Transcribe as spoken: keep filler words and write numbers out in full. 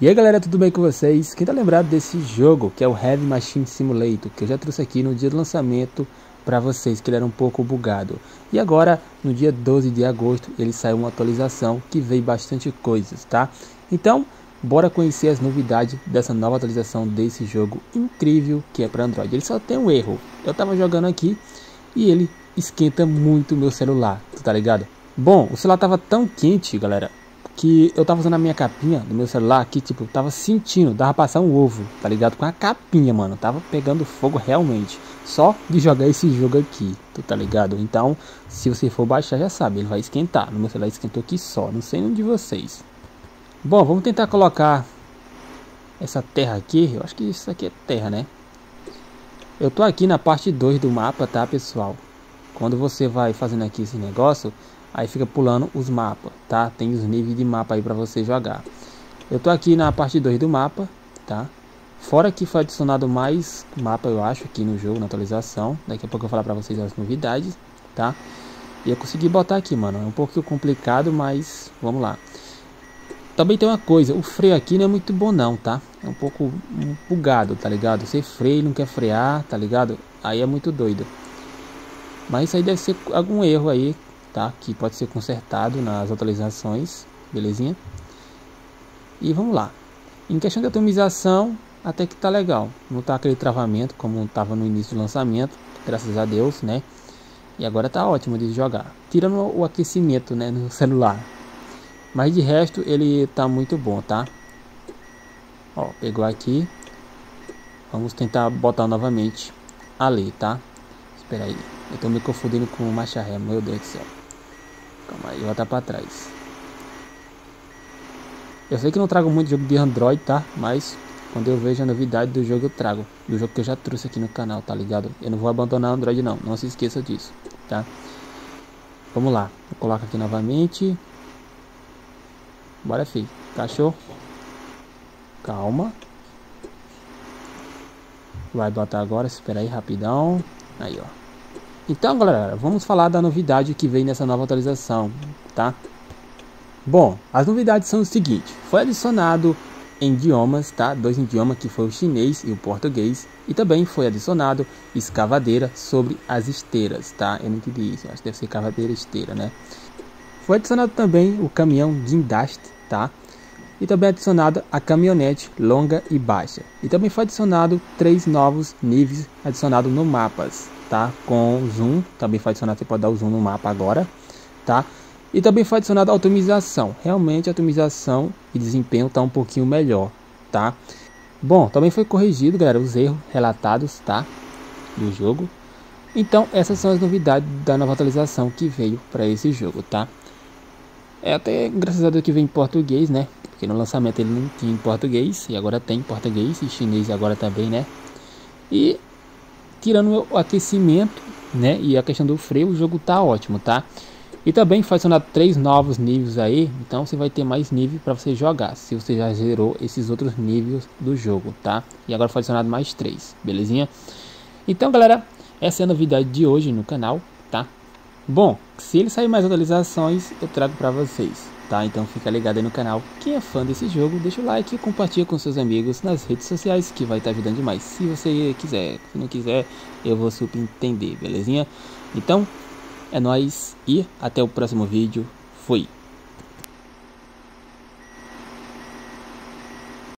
E aí galera, tudo bem com vocês? Quem tá lembrado desse jogo, que é o Heavy Machine Simulator, que eu já trouxe aqui no dia do lançamento para vocês, que ele era um pouco bugado. E agora, no dia doze de agosto, ele saiu uma atualização que veio bastante coisas, tá? Então, bora conhecer as novidades dessa nova atualização desse jogo incrível que é para Android. Ele só tem um erro, eu tava jogando aqui e ele esquenta muito o meu celular, tá ligado? Bom, o celular tava tão quente, galera, que eu tava usando a minha capinha do meu celular aqui, tipo, tava sentindo, dava pra passar um ovo, tá ligado? Com a capinha, mano, tava pegando fogo realmente, só de jogar esse jogo aqui, tu tá ligado? Então, se você for baixar, já sabe, ele vai esquentar. No meu celular esquentou aqui só, não sei onde de vocês. Bom, vamos tentar colocar essa terra aqui, eu acho que isso aqui é terra, né? Eu tô aqui na parte dois do mapa, tá, pessoal? Quando você vai fazendo aqui esse negócio, aí fica pulando os mapas, tá? Tem os níveis de mapa aí para você jogar. Eu tô aqui na parte dois do mapa, tá? Fora que foi adicionado mais mapa, eu acho, aqui no jogo, na atualização. Daqui a pouco eu vou falar para vocês as novidades, tá? E eu consegui botar aqui, mano. É um pouco complicado, mas vamos lá. Também tem uma coisa, o freio aqui não é muito bom não, tá? É um pouco bugado, tá ligado? Você freia e não quer frear, tá ligado? Aí é muito doido. Mas isso aí deve ser algum erro aí, tá? Que pode ser consertado nas atualizações, belezinha? E vamos lá. Em questão de otimização, até que tá legal. Não tá aquele travamento como tava no início do lançamento, graças a Deus, né? E agora tá ótimo de jogar. Tirando o aquecimento, né, no celular. Mas de resto ele tá muito bom, tá? Ó, pegou aqui. Vamos tentar botar novamente ali, tá? Espera aí. Eu tô me confundindo com o marcha ré, meu Deus do céu. Calma aí, volta pra trás. Eu sei que não trago muito jogo de Android, tá? Mas quando eu vejo a novidade do jogo eu trago. Do jogo que eu já trouxe aqui no canal, tá ligado? Eu não vou abandonar o Android não, não se esqueça disso, tá? Vamos lá, eu coloco aqui novamente. Bora, filho. Cachorro. Calma. Vai botar agora, espera aí rapidão. Aí, ó. Então, galera, vamos falar da novidade que veio nessa nova atualização, tá? Bom, as novidades são o seguinte. Foi adicionado idiomas, tá? Dois idiomas, que foi o chinês e o português. E também foi adicionado escavadeira sobre as esteiras, tá? Eu não entendi isso, acho que deve ser cavadeira e esteira, né? Foi adicionado também o caminhão guindaste, tá? E também adicionado a caminhonete longa e baixa. E também foi adicionado três novos níveis adicionados no mapas, tá? Com zoom, também foi adicionado, você pode dar o zoom no mapa agora, tá? E também foi adicionado a otimização. Realmente a otimização e desempenho tá um pouquinho melhor, tá? Bom, também foi corrigido, galera, os erros relatados, tá? Do jogo. Então essas são as novidades da nova atualização que veio para esse jogo, tá? É até graças a Deus que vem em português, né? Porque no lançamento ele não tinha em português. E agora tem em português e chinês agora também, né? E tirando o aquecimento, né? E a questão do freio, o jogo tá ótimo, tá? E também foi adicionado três novos níveis aí. Então você vai ter mais nível para você jogar. Se você já zerou esses outros níveis do jogo, tá? E agora foi adicionado mais três, belezinha? Então, galera, essa é a novidade de hoje no canal, tá? Bom, se ele sair mais atualizações, eu trago para vocês, tá? Então fica ligado aí no canal. Quem é fã desse jogo, deixa o like e compartilha com seus amigos nas redes sociais, que vai estar ajudando demais. Se você quiser, se não quiser, eu vou super entender, belezinha? Então, é nóis e até o próximo vídeo. Fui!